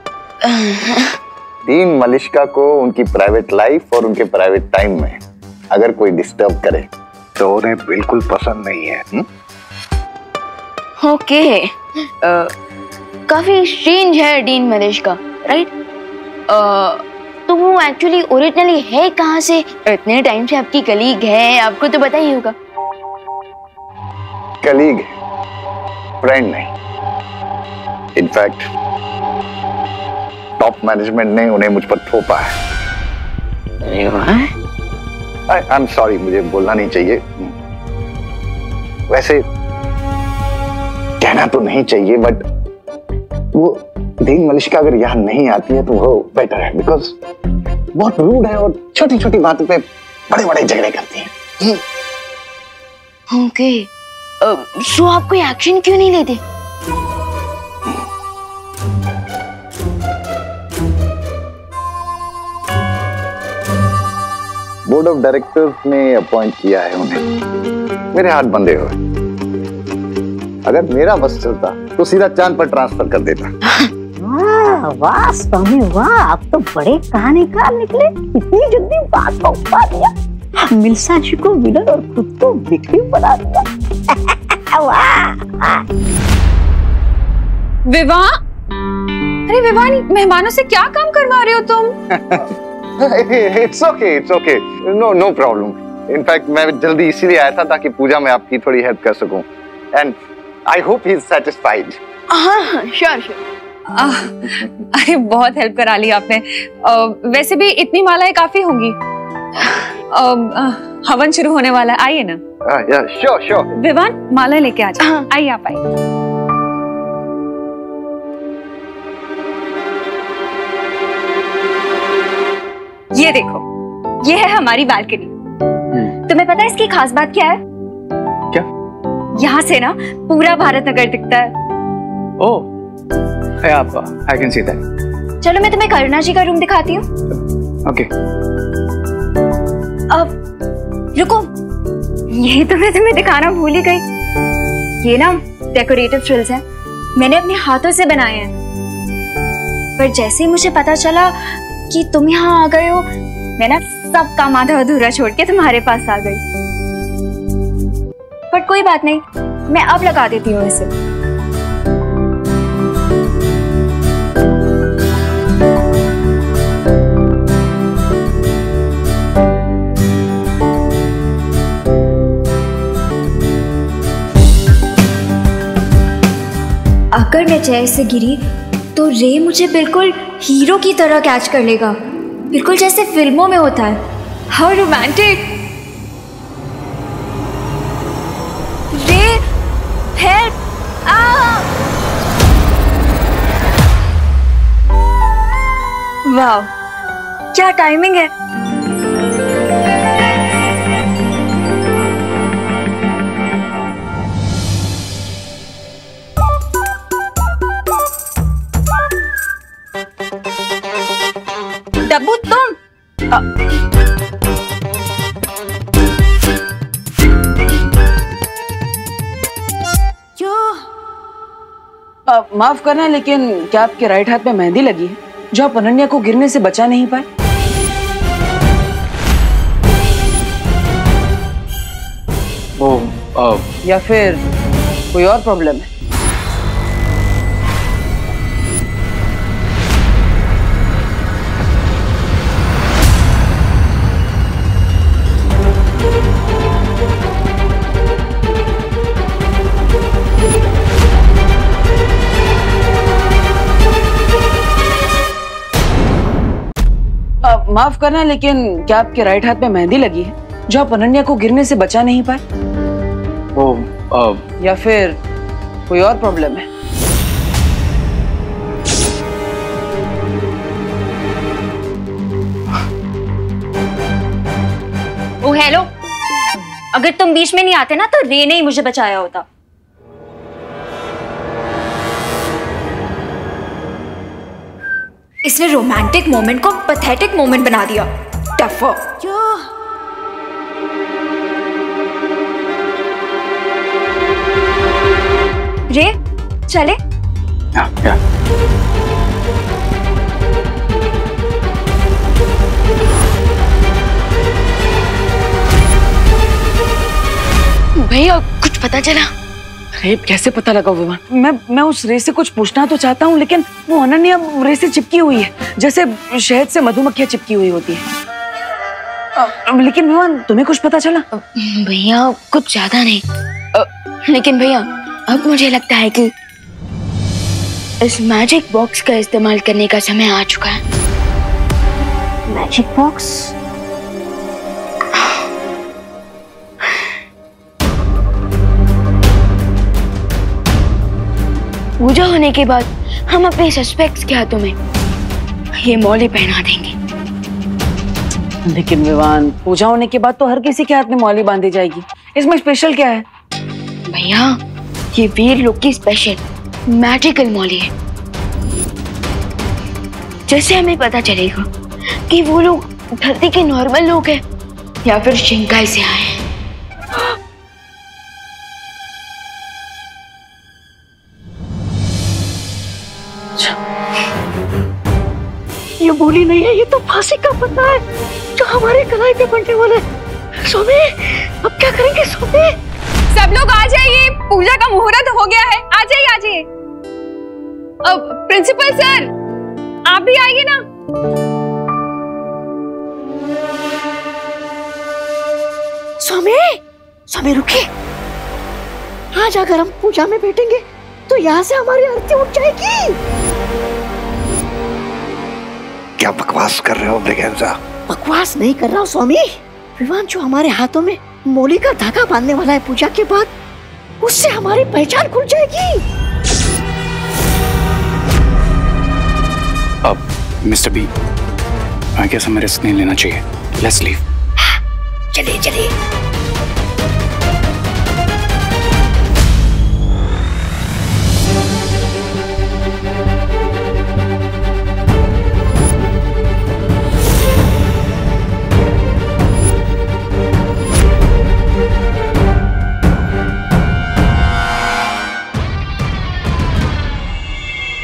डीन मलिश्का को उनकी प्राइवेट लाइफ और उनके प्राइवेट टाइम में अगर कोई डिस्टर्ब करे तो उन्हें बिल्कुल पसंद नहीं है। हुँ? ओके, काफी स्ट्रेंज है डीन मलिश्का, राइट? तो वो एक्चुअली ओरिजिनली है कहाँ से? इतने टाइम से आपकी कलीग है, आपको तो पता ही होगा। कलीग, फ्रेंड नहीं। इनफैक्ट टॉप मैनेजमेंट ने उन्हें मुझ पर थोपा है। आई एम सॉरी, मुझे बोलना नहीं चाहिए। वैसे कहना तो नहीं चाहिए, बट वो डीन मलिश्का अगर यहाँ नहीं आती है तो वो बेटर है, बिकॉज बहुत रूड है और छोटी छोटी बातों पे बड़े बड़े झगड़े करती है। ओके, सो आप कोई एक्शन क्यों नहीं लेते? बोर्ड ऑफ डायरेक्टर्स ने अपॉइंट किया है उन्हें। मेरे हाथ बंधे हुए। अगर मेरा बस चलता तो सीधा चांद पर ट्रांसफर कर देता। वाह वाह स्वामी वाह, आप तो बड़े कहानीकार निकले। इतनी जल्दी बात को उठा दिया, मिल्सा जी को विलन और खुद को विक्टिम बना दिया। वाह। विवान, अरे विवान, मेहमानों से क्या काम करवा रहे हो तुम? It's okay, it's okay, no no problem. In fact मैं जल्दी इसीलिए आया था ताकि पूजा में आपकी थोड़ी हेल्प कर सकूं, and I hope he is satisfied. हाँ, श्योर श्योर। अरे बहुत हेल्प करा ली आपने। आ, वैसे भी इतनी मालाएं काफी होंगी। हवन शुरू होने वाला है, आइए ना। या श्योर श्योर। विवान, माला लेके आ जाओ। आइए आप आइए। ये देखो, ये है हमारी बालकनी। तुम्हें पता है इसकी खास बात क्या है? क्या? यहाँ से ना पूरा भारत नगर दिखता है। ओह, आप, I can see that. चलो मैं तुम्हें करुणा जी का रूम दिखाती हूँ। ओके। अब रुको, यही तो मैं तुम्हें दिखाना भूल ही गई। ये ना डेकोरेटिव फ्रिल्स हैं, मैंने अपने हाथों से बनाए हैं। पर जैसे ही मुझे पता चला कि तुम यहाँ आ गए हो, मैं ना सब काम आधा अधूरा छोड़ के तुम्हारे पास आ गई। पर कोई बात नहीं, मैं अब लगा देती हूँ इसे। अगर मैं चेयर से गिरी तो रे मुझे बिल्कुल हीरो की तरह कैच कर लेगा, बिल्कुल जैसे फिल्मों में होता है। How romantic. रे हेल्प। वाह, क्या टाइमिंग है। डब्बू तुम आ, क्यों? आ, माफ करना, लेकिन क्या आपके राइट हाथ में मेहंदी लगी है जो आप अनन्या को गिरने से बचा नहीं पाए? वो आ, या फिर कोई और प्रॉब्लम है? माफ करना, लेकिन क्या आपके राइट हाथ में मेहंदी लगी है जो आप अनन्या को गिरने से बचा नहीं पाए? वो आ, या फिर कोई और प्रॉब्लम है? ओ हेलो, अगर तुम बीच में नहीं आते ना तो रे ने ही मुझे बचाया होता। इसने रोमांटिक मोमेंट को पैथेटिक मोमेंट बना दिया। टफर। क्यों? रे चले? या, या। भैया कुछ पता चला? अरे कैसे पता लगा विवान? मैं मैं उस रे से कुछ पूछना तो चाहता हूँ, लेकिन वो अनन्या रे से चिपकी हुई है जैसे शहद से मधुमक्खियां चिपकी हुई होती है। अ, लेकिन विवान तुम्हें कुछ पता चला? भैया कुछ ज्यादा नहीं, अ, लेकिन भैया अब मुझे लगता है कि इस मैजिक बॉक्स का इस्तेमाल करने का समय आ चुका है। Magic box? पूजा होने के बाद हम अपने सस्पेक्ट्स के हाथों में ये मौली पहना देंगे। लेकिन विवान, पूजा होने के बाद तो हर किसी के हाथ में मौली बांधी जाएगी, इसमें स्पेशल क्या है? भैया ये वीर-लok की स्पेशल मैजिकल मौली है। जैसे हमें पता चलेगा कि वो लोग धरती के नॉर्मल लोग हैं या फिर शिंकाई से आए हैं। ये बोली नहीं है, ये तो फांसी का पत्ता है जो हमारे कलाई पे बनने वाला है। सोमे, अब क्या करेंगे सोमे? सब लोग आ जाइए, पूजा का मुहूर्त हो गया है। आ जाइए आ जाइए। अब प्रिंसिपल सर आप भी आइए ना। सोमे, सोमे रुकिए। आज अगर हम पूजा में बैठेंगे तो यहाँ से हमारी आरती उठ जाएगी। क्या बकवास कर रहे हो ब्रिगेंजा? बकवास नहीं कर रहा हूँ स्वामी। विवान जो हमारे हाथों में मौली का धागा बांधने वाला है पूजा के बाद, उससे हमारी पहचान खुल जाएगी। अब मिस्टर बी, आई गेस हमें रिस्क नहीं लेना चाहिए। Let's leave. चलिए चलिए।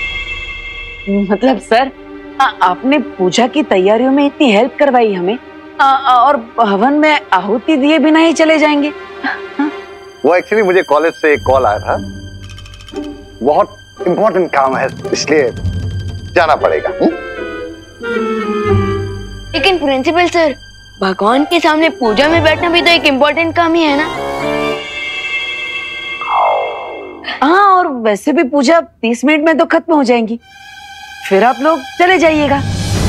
मतलब सर, आ, आपने पूजा की तैयारियों में इतनी हेल्प करवाई हमें, आ, और हवन में आहुति दिए बिना ही चले जाएंगे? वो एक्चुअली मुझे कॉलेज से एक कॉल आया था, बहुत इंपॉर्टेंट काम है इसलिए जाना पड़ेगा। हुँ? लेकिन प्रिंसिपल सर, भगवान के सामने पूजा में बैठना भी तो एक इम्पोर्टेंट काम ही है ना? हाँ, और वैसे भी पूजा तीस मिनट में तो खत्म हो जाएंगी, फिर आप लोग चले जाइएगा।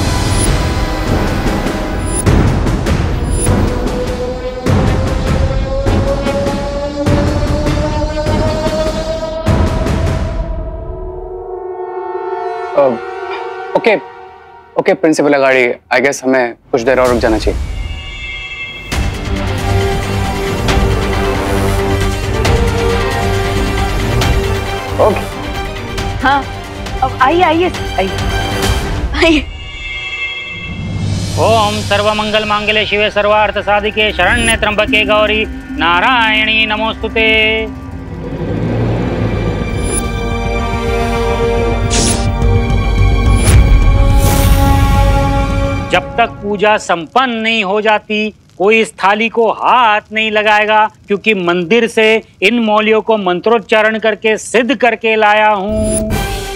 ओके ओके प्रिंसिपल अगाड़ी, आई गेस हमें कुछ देर और रुक जाना चाहिए। ओके हाँ, अब आइए आइए आइए आइए। ओम सर्वमंगल मांगल्ये शिवे सर्वार्थ साधिके शरण्ये त्र्यंबके गौरी नारायणी नमोस्तुते। जब तक पूजा संपन्न नहीं हो जाती कोई इस थाली को हाथ नहीं लगाएगा, क्योंकि मंदिर से इन मौलियों को मंत्रोच्चारण करके सिद्ध करके लाया हूं।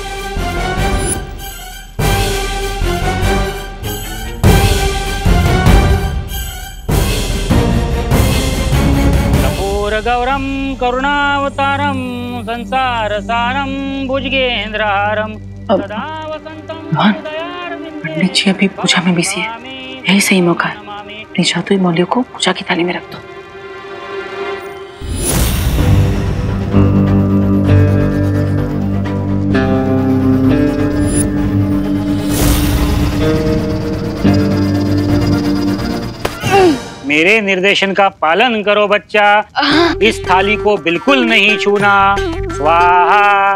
कपूर गौरम करुणावतारम संसार सारम भुजगेंद्रहारम सदा वसंतम। पंडित जी अभी पूजा में बिजी है, यही सही मौका है। अपनी जादुई मौलियों को पूजा की थाली में रख दो। मेरे निर्देशन का पालन करो बच्चा, इस थाली को बिल्कुल नहीं छूना। स्वाहा।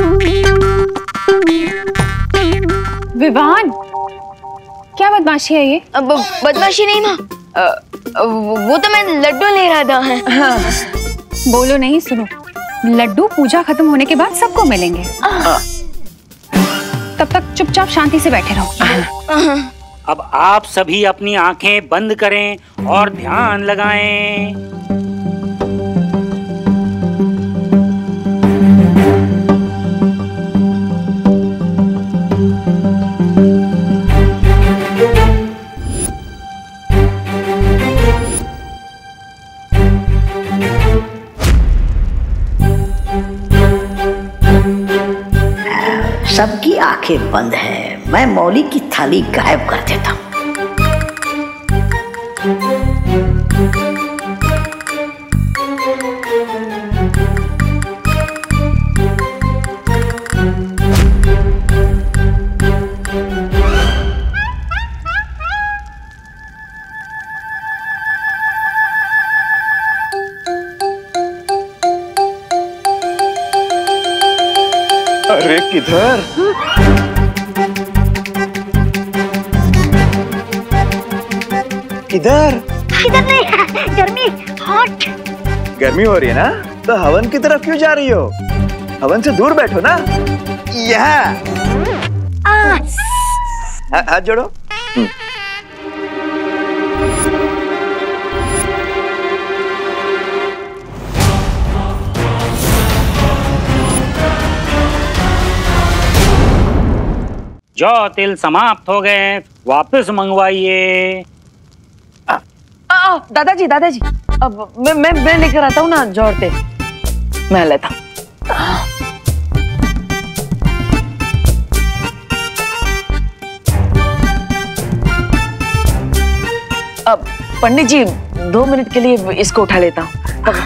विवान, क्या बदमाशी है ये? अब बदमाशी नहीं माँ, वो तो मैं लड्डू ले रहा था। हाँ। बोलो नहीं, सुनो, लड्डू पूजा खत्म होने के बाद सबको मिलेंगे। तब तक चुपचाप शांति से बैठे रहो। अब आप सभी अपनी आंखें बंद करें और ध्यान लगाएं। सबकी आंखें बंद है, मैं मौली की थाली गायब कर देता हूँ। अरे किधर? किधर? किधर नहीं, गर्मी, हॉट। गर्मी हो रही है ना, तो हवन की तरफ क्यों जा रही हो? हवन से दूर बैठो ना। यहाँ हाथ जोड़ो। जो तिल समाप्त हो गए, वापस मंगवाइए। दादाजी दादाजी, अब मैं मैं मैं लेकर आता हूँ ना जोड़ते, मैं लेता हूँ। अब पंडित जी दो मिनट के लिए इसको उठा लेता हूँ।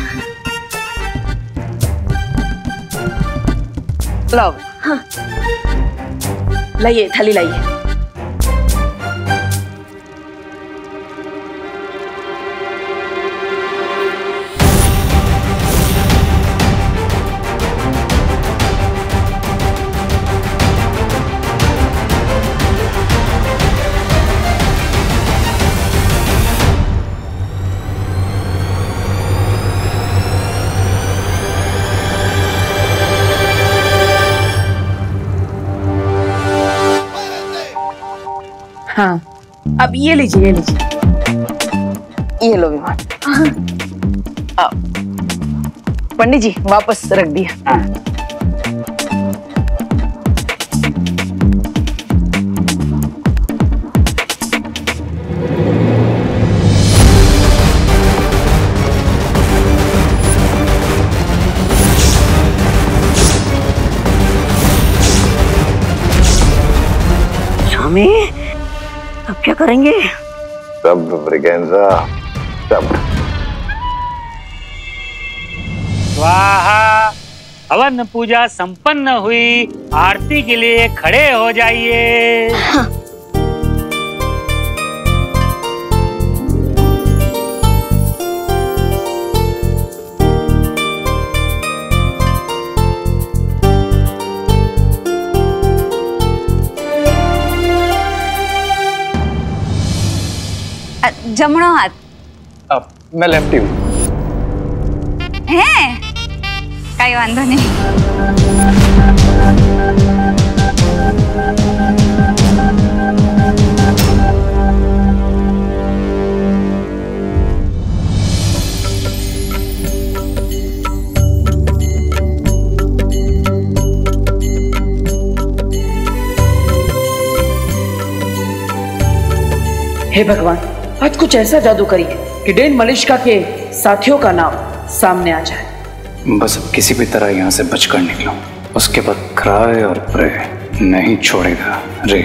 लाओ। हाँ। लाइए थाली लाइए। हाँ, अब ये लीजिए, ये लीजिए। ये लो विमान। पंडित जी वापस रख दिया। स्वामी अब क्या करेंगे? सब ब्रिगेंजा सब। स्वाहा। हवन पूजा संपन्न हुई, आरती के लिए खड़े हो जाइए। हाँ। जमणो हाथ। अब मैं लेफ्टी हूँ। है कई वांधो नहीं। हे भगवान, आज कुछ ऐसा जादू करिए कि डेन मलिश्का के साथियों का नाम सामने आ जाए। बस अब किसी भी तरह यहाँ से बचकर निकलो, उसके बाद क्राई और प्रे नहीं छोड़ेगा रे।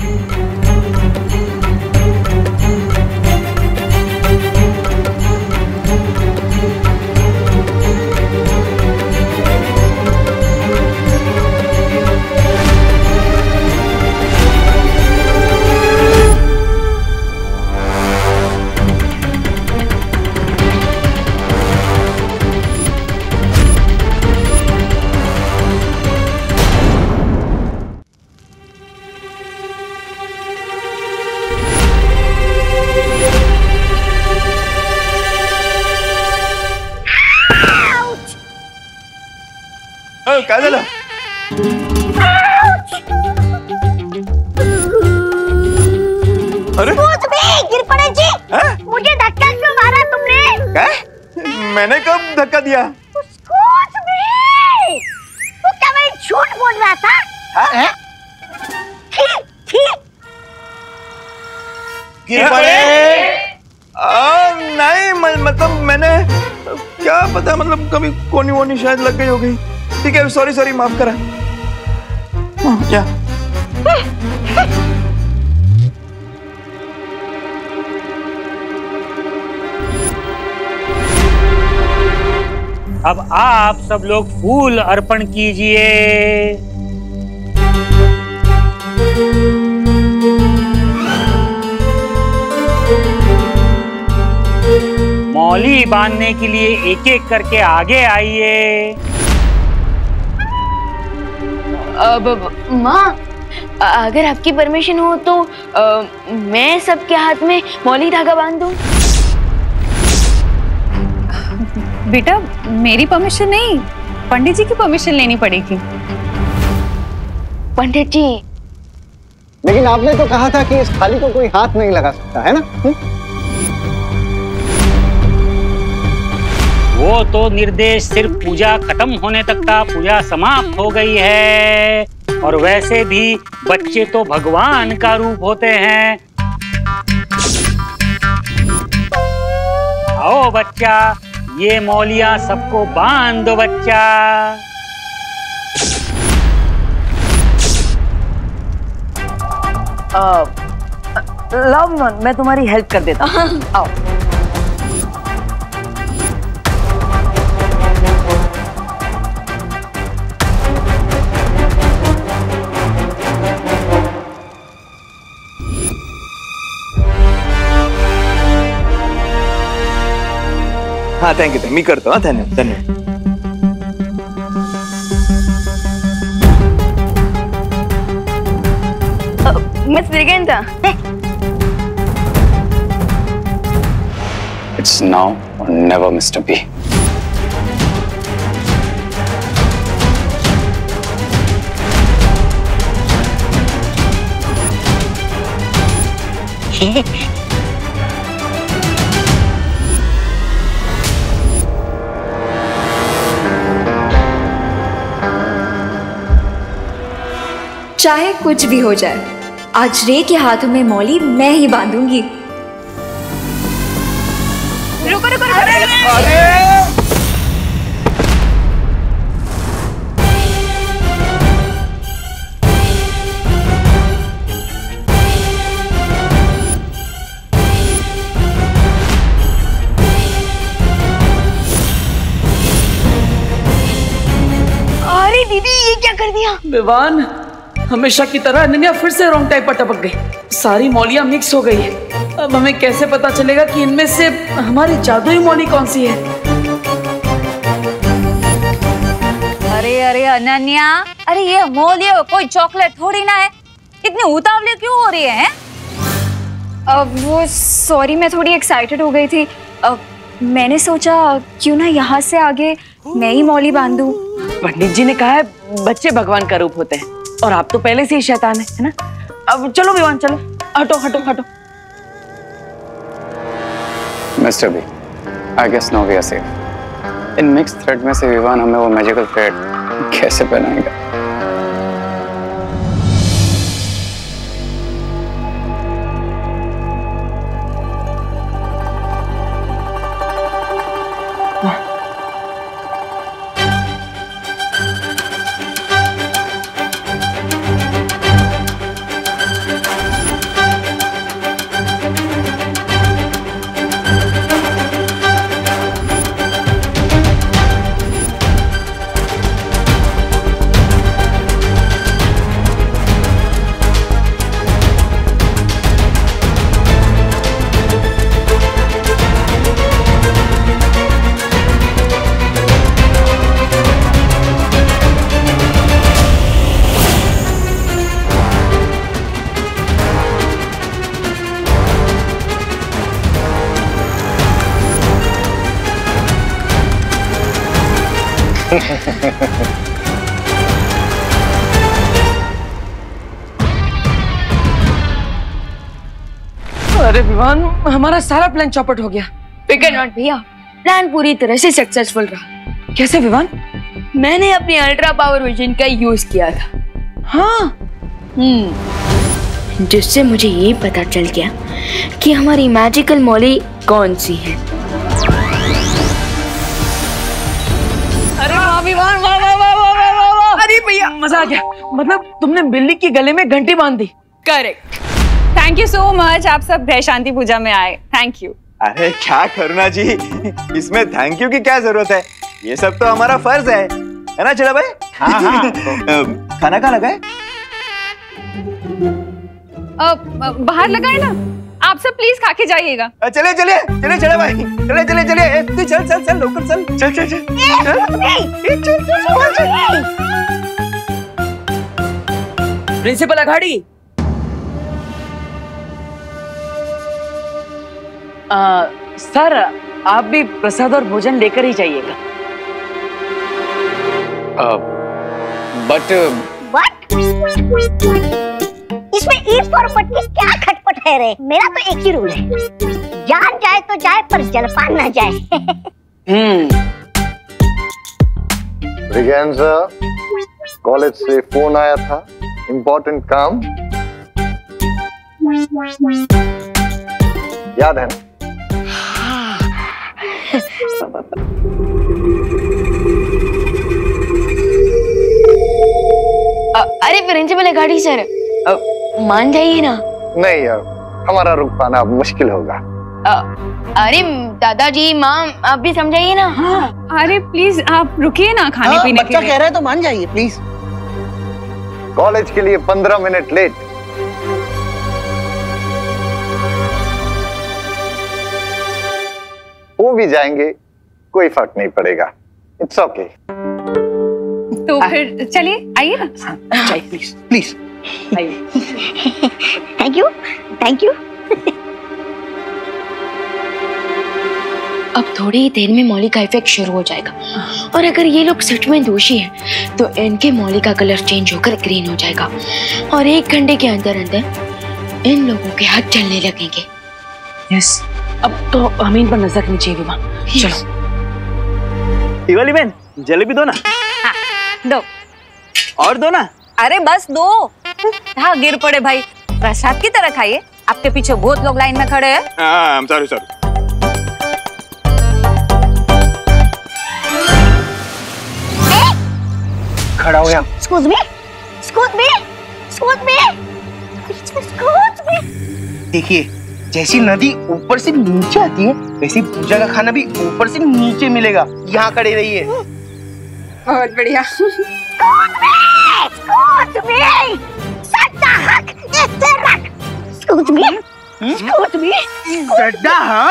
क्या झालं? अरे गिर पड़े जी। मुझे धक्का क्यों मारा तुमने? क्या? मैंने कब धक्का दिया? Excuse me! तू क्या मैं झूठ बोल रहा था? हाँ? गिर पड़े? आ, नहीं मतलब मैंने क्या पता, मतलब कभी कोनी वोनी शायद लग गई होगी। ठीक है, सॉरी सॉरी माफ करा। क्या? अब आप सब लोग फूल अर्पण कीजिए। मौली बांधने के लिए एक एक करके आगे आइए। अब माँ, अगर आपकी परमिशन हो तो आ, मैं सबके हाथ में मौली धागा बांध दूं। बेटा मेरी परमिशन नहीं, पंडित जी की परमिशन लेनी पड़ेगी। पंडित जी, लेकिन आपने तो कहा था कि इस थाली को कोई हाथ नहीं लगा सकता है ना? हुँ? वो तो निर्देश सिर्फ पूजा खत्म होने तक था। पूजा समाप्त हो गई है। और वैसे भी बच्चे तो भगवान का रूप होते हैं। आओ बच्चा, ये मौलियां सबको बांध दो बच्चा। लाओ विमान, मैं तुम्हारी हेल्प कर देता हूँ। आओ। हाँ थैंक यू, मी करतो। हाँ धन्यवाद धन्यवाद। Miss Braganza, It's now or never, mister B. चाहे कुछ भी हो जाए, आज रे के हाथों में मौली मैं ही बांधूंगी। रुको रुको रुको। अरे अरे दीदी ये क्या कर दिया? विवान, हमेशा की तरह अनन्या फिर से रॉन्ग टाइप पर टपक गई। सारी मौलियां मिक्स हो गई है। अब हमें कैसे पता चलेगा कि इनमें से हमारी जादुई मौली कौन सी है? अरे अरे अनन्या, अरे ये मौलिया कोई चॉकलेट थोड़ी ना है, इतनी उतावली क्यों हो रही है? अब वो सॉरी, मैं थोड़ी एक्साइटेड हो गई थी। अब मैंने सोचा क्यों ना यहाँ से आगे मैं ही मौली बांधूं। पंडित जी ने कहा है बच्चे भगवान का रूप होते हैं, और आप तो पहले से ही शैतान है, है ना? अब चलो विवान, चलो, हटो हटो हटो। Mister B, I guess now we are safe. इन मिक्स थ्रेड में से विवान हमें वो मैजिकल थ्रेड कैसे पहनाएगा? अरे विवान, हमारा सारा प्लान चौपट हो गया। फिकर नॉट भैया, प्लान पूरी तरह से सक्सेसफुल रहा। कैसे विवान? मैंने अपनी अल्ट्रा पावर विजन का यूज किया था। हाँ, हम्म जिससे मुझे ये पता चल गया कि हमारी मैजिकल मौली कौन सी है। अरे वाह विवान, वाह वाह वाह वाह वाह वाह। अरे भैया मजा आ गया। मतलब तुमने बिल्ली की गले में घंटी बांध दी। Correct. Thank you so much, आप सब ग्रह शांति पूजा में आए, थैंक यू। अरे क्या करुणा जी, इसमें थैंक यू की क्या जरूरत है? ये सब तो हमारा फर्ज है, है ना चिड़ा भाई? हाँ हाँ। खाना कहाँ लगा है? बाहर लगा है ना, आप सब प्लीज खा के जाइएगा। चले चले चले चिड़ा भाई, चले चले चले, तू चल चल चल लोकल चल चल चल चल प्रिंसिपल अघाड़ी। आ, सर आप भी प्रसाद और भोजन लेकर ही जाइएगा। But What? इसमें ईट फॉर बट की क्या खटपट है रे? मेरा तो एक ही रूल है, जान जाए तो जाए पर जलपान ना जाए। हम्म विज्ञान सर, कॉलेज से फोन आया था, इम्पोर्टेंट काम याद है ना? अरे प्रिंसिपल गाड़ी सर, मान जाइए ना। नहीं यार, हमारा रुक पाना मुश्किल होगा। आ, अरे दादाजी माँ आप भी समझाइए ना। हाँ, अरे प्लीज आप रुकिए ना खाने हाँ, पीने के लिए। बच्चा कह रहा है तो मान जाइए प्लीज। कॉलेज के लिए पंद्रह मिनट लेट। वो भी जाएंगे, कोई फर्क नहीं पड़ेगा। It's okay. तो फिर चलिए, आइए ना। चाहिए please please. Thank you thank you. अब थोड़ी ही देर में मौली का इफेक्ट शुरू हो जाएगा, और अगर ये लोग सच में दोषी हैं, तो इनके मौली का कलर चेंज होकर ग्रीन हो जाएगा, और एक घंटे के अंदर अंदर इन लोगों के हाथ चलने लगेंगे। यस, अब तो हमें इन पर नजर रखनी चाहिए विवान। चलो। दिवाली बहन, जलेबी दो ना। हाँ, दो। और दो ना। अरे बस दो। हाँ गिर पड़े भाई, प्रसाद की तरह खाइए। आपके पीछे बहुत लोग लाइन में खड़े हैं। हाँ, सॉरी सॉरी। खड़ा हो या। Excuse me, excuse me, excuse me, excuse me। देखिए, जैसी नदी ऊपर से नीचे आती है, वैसे पूजा का खाना भी ऊपर से नीचे मिलेगा। यहाँ खड़े रहिए। बहुत बढ़िया। Excuse me, excuse me, सट्टा हक इसे रख। Excuse me, excuse me, सट्टा हक?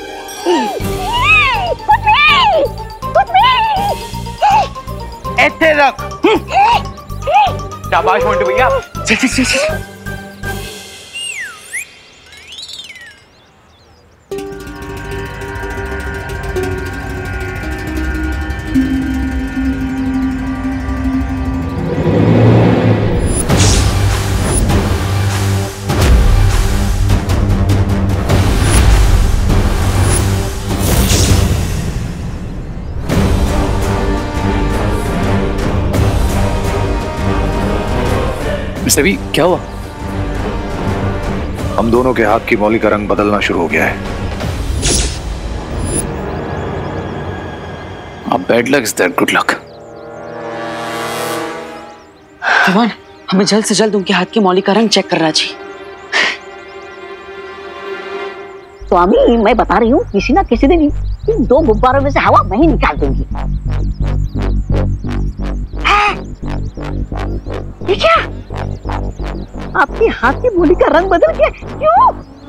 excuse me, excuse me। ऐसे रख। शाबाश मोंटू भैया। चल चल चल चल। मिस्टर बी, क्या हुआ? हम दोनों के हाथ की मौली का रंग बदलना शुरू हो गया है। अब bad luck is that good luck. Vivaan, हमें जल्द से जल्द उनके हाथ की मौली का रंग चेक करना चाहिए। स्वामी, मैं बता रही हूँ, किसी ना किसी दिन इन दो गुब्बारों में से हवा मैं ही निकाल दूंगी। ये क्या? आपके हाथ की मौली का रंग बदल गया, क्यों?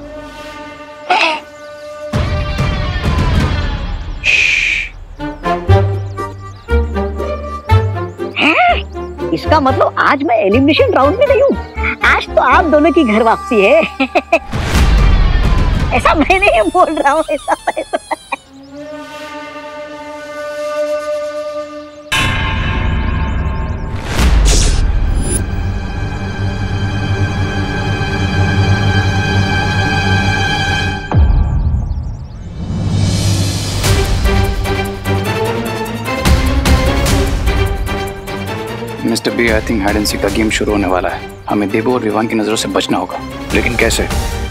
इसका मतलब आज मैं एलिमिनेशन राउंड में नहीं हूँ। आज तो आप दोनों की घर वापसी है। ऐसा मैं नहीं बोल रहा हूँ, ऐसा मैं तो... mister B, I think hide and seek का गेम शुरू होने वाला है। हमें देबू और विवान की नजरों से बचना होगा। लेकिन कैसे?